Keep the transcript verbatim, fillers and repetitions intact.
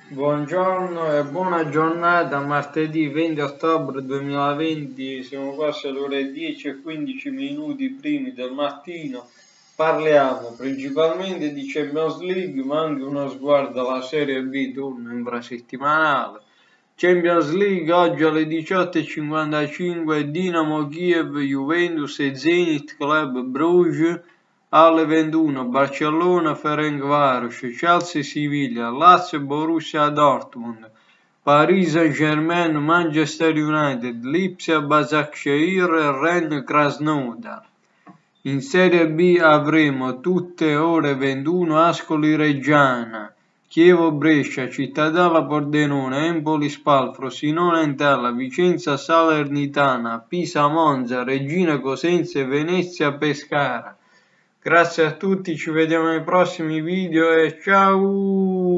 Buongiorno e buona giornata, martedì venti ottobre duemilaventi, siamo quasi alle ore dieci e quindici minuti primi del mattino. Parliamo principalmente di Champions League, ma anche uno sguardo alla Serie B, turno infrasettimanale. Champions League oggi alle diciotto e cinquantacinque, Dinamo Kiev, Juventus e Zenit Club Bruges. Alle ventuno Barcellona Ferencváros, Chelsea Siviglia, Lazio Borussia Dortmund, Paris Saint-Germain Manchester United, Lipsia Başakşehir e Rennes Krasnodar. In Serie B avremo tutte ore ventuno Ascoli Reggiana, Chievo Brescia, Cittadella Pordenone, Empoli Spal, Frosinone Entella, Vicenza Salernitana, Pisa Monza, Regina Cosenza e Venezia Pescara. Grazie a tutti, ci vediamo nei prossimi video e ciao!